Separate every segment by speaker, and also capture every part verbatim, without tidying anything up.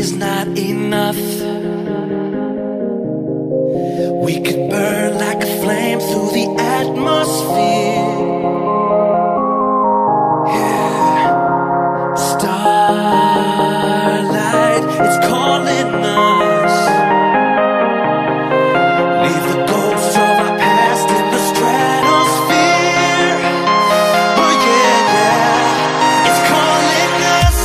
Speaker 1: is not enough. We could burn like a flame through the atmosphere. Yeah. Starlight, it's calling us. Leave the ghosts of our past in the stratosphere. Oh yeah, yeah, it's calling us.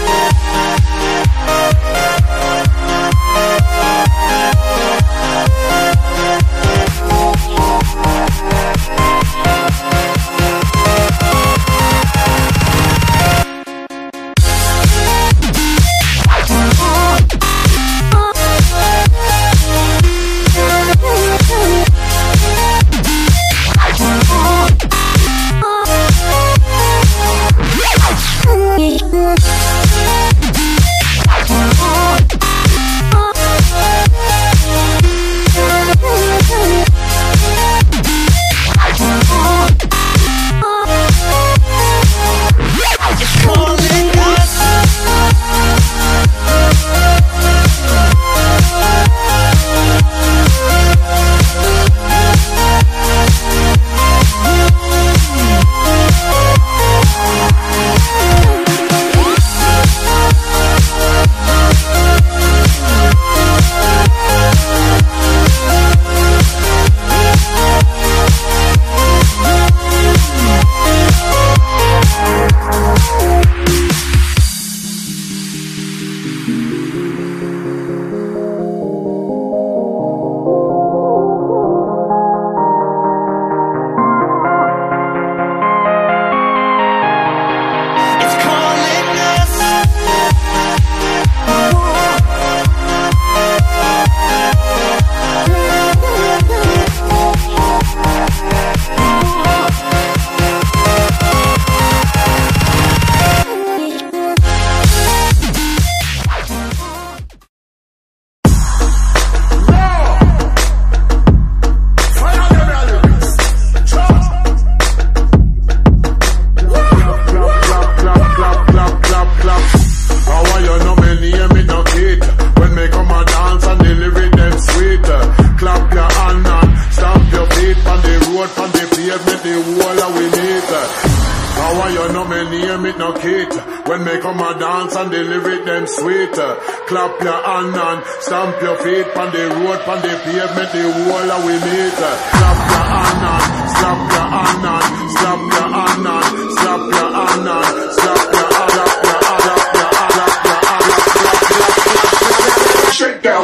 Speaker 2: Clap your hand and stamp your feet on the road, on the pavement, the wall of we meet. Clap your hand and slap your hand and slap your hand and slap your hand and slap your hand, slap your hand, slap your hand, slap your hand, shake down.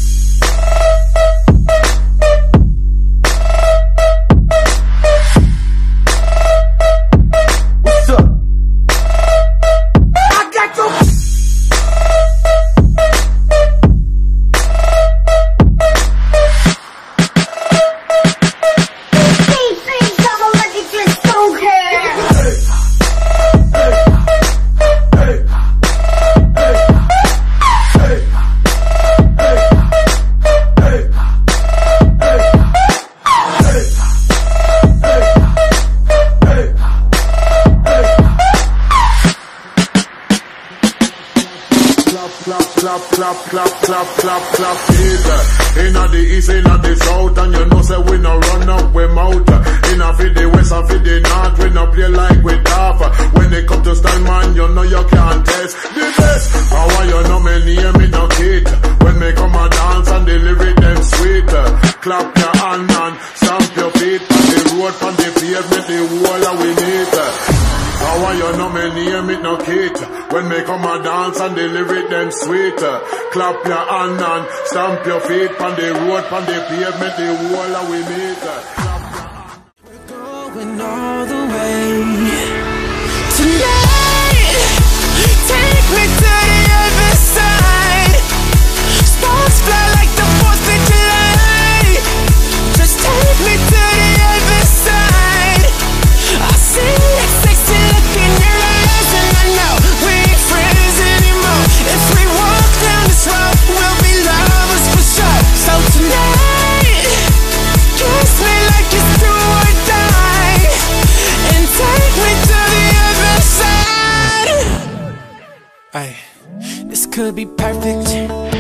Speaker 2: Clap, clap, clap, clap, clap, clap, it. Inna the east, inna the south, and you know say we no run up, we mouth. Inna for the west and for the north, we no play like we tough. When they come to style, man, you know you can't test the best. How why you know me name me no kid? When me come a dance and the lyric them sweet. Clap your hand and stamp your feet on the road, on the pavement, the wall of we need. How why you know me name it no kid? When me come a dance and the lyric them sweet. Clap your hand and stamp your feet on the road, on the pavement, the wall of we meet.
Speaker 1: We're going all the way tonight. Take me to the other side. Sparks fly like the fourth of July. Just take me to the other side. I see that sexy look in your eyes, and I know we ain't friends anymore. If we walk down this road, we'll be lovers for sure. So tonight, kiss me like it's do or die, and take me to the other side. Ay, this could be perfect.